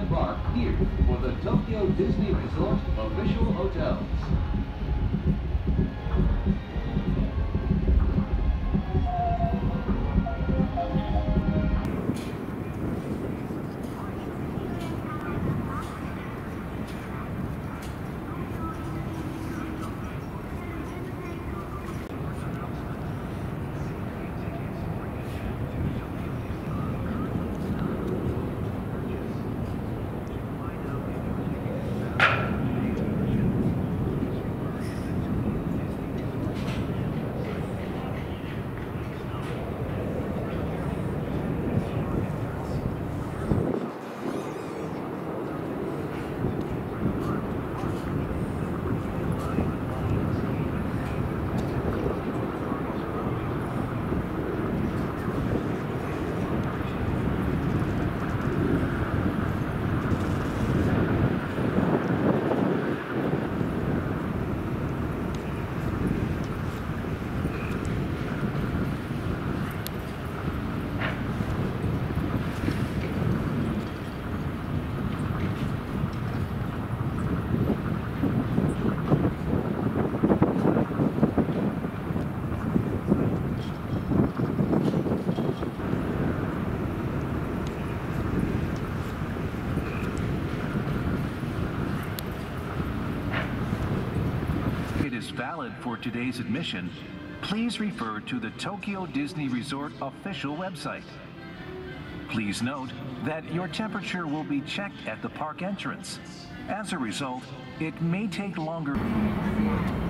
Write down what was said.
embark here for the Tokyo Disney Resort official hotels. Valid for today's admission, please refer to the Tokyo Disney Resort official website. Please note that your temperature will be checked at the park entrance. As a result, it may take longer.